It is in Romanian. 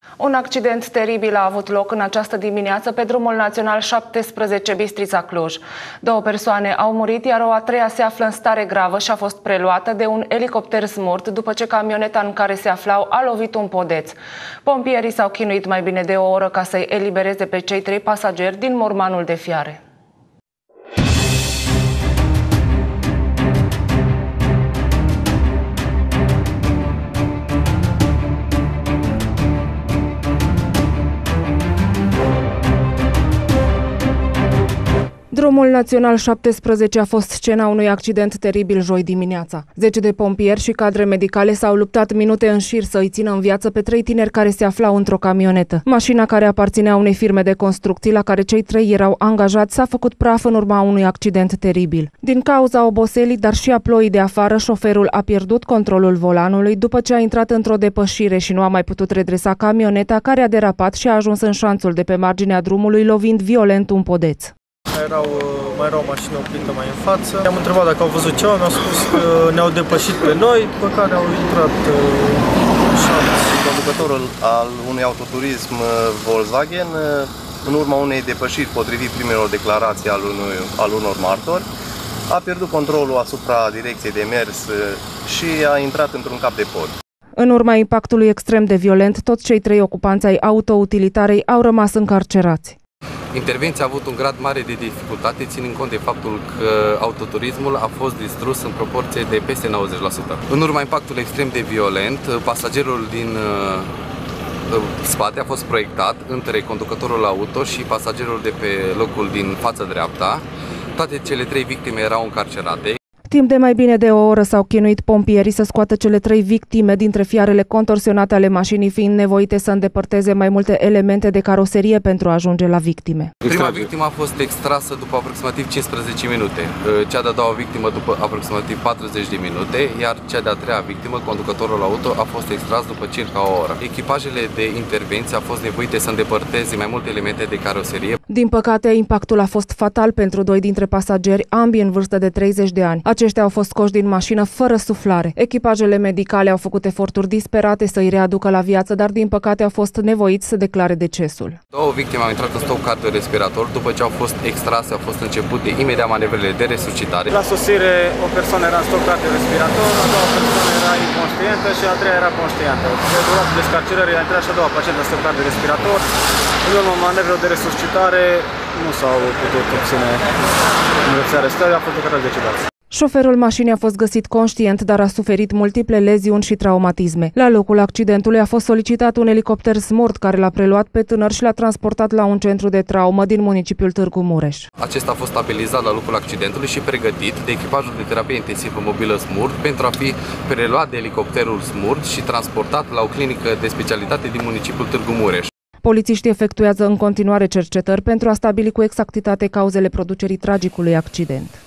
Un accident teribil a avut loc în această dimineață pe drumul național 17 Bistrița-Cluj. 2 persoane au murit, iar o a treia se află în stare gravă și a fost preluată de un elicopter smurt după ce camioneta în care se aflau a lovit un podeț. Pompierii s-au chinuit mai bine de o oră ca să-i elibereze pe cei 3 pasageri din mormanul de fiare. Drumul național 17 a fost scena unui accident teribil joi dimineața. 10 de pompieri și cadre medicale s-au luptat minute în șir să îi țină în viață pe 3 tineri care se aflau într-o camionetă. Mașina, care aparținea unei firme de construcții la care cei 3 erau angajați, s-a făcut praf în urma unui accident teribil. Din cauza oboselii, dar și a ploii de afară, șoferul a pierdut controlul volanului după ce a intrat într-o depășire și nu a mai putut redresa camioneta, care a derapat și a ajuns în șanțul de pe marginea drumului, lovind violent un podeț. Mai era o mașină oprită mai în față. I-am întrebat dacă au văzut ceva, mi-au spus că ne-au depășit pe noi, după care au intrat în șanț. Conducătorul al unui autoturism Volkswagen, în urma unei depășiri potrivit primelor declarații al unor martori, a pierdut controlul asupra direcției de mers și a intrat într-un cap de pod. În urma impactului extrem de violent, toți cei 3 ocupanți ai autoutilitarei au rămas încarcerați. Intervenția a avut un grad mare de dificultate, ținând cont de faptul că autoturismul a fost distrus în proporție de peste 90%. În urma impactului extrem de violent, pasagerul din spate a fost proiectat între conducătorul auto și pasagerul de pe locul din fața dreapta. Toate cele 3 victime erau încarcerate. Timp de mai bine de o oră s-au chinuit pompierii să scoată cele 3 victime dintre fiarele contorsionate ale mașinii, fiind nevoite să îndepărteze mai multe elemente de caroserie pentru a ajunge la victime. Prima victimă a fost extrasă după aproximativ 15 minute, cea de-a doua victimă după aproximativ 40 de minute, iar cea de-a treia victimă, conducătorul auto, a fost extras după circa o oră. Echipajele de intervenție au fost nevoite să îndepărteze mai multe elemente de caroserie. Din păcate, impactul a fost fatal pentru 2 dintre pasageri, ambii în vârstă de 30 de ani. Aceștia au fost scoși din mașină fără suflare. Echipajele medicale au făcut eforturi disperate să îi readucă la viață, dar din păcate au fost nevoiți să declare decesul. 2 victime au intrat în stoc cardiorespirator. După ce au fost extrase, au fost începute imediat manevrele de resuscitare. La sosire, o persoană era în stoc cardiorespirator, a doua persoană era inconștientă și a treia era conștientă. Pe durata descarcerării a intrat și a doua pacientă în stoc cardiorespirator. În urma manevrelor de resuscitare nu s-au putut obține înrăpțarea stării, a fost declarat decedat. Șoferul mașinii a fost găsit conștient, dar a suferit multiple leziuni și traumatisme. La locul accidentului a fost solicitat un elicopter smurt care l-a preluat pe tânăr și l-a transportat la un centru de traumă din municipiul Târgu Mureș. Acesta a fost stabilizat la locul accidentului și pregătit de echipajul de terapie intensivă mobilă SMURD pentru a fi preluat de elicopterul SMURD și transportat la o clinică de specialitate din municipiul Târgu Mureș. Polițiștii efectuează în continuare cercetări pentru a stabili cu exactitate cauzele producerii tragicului accident.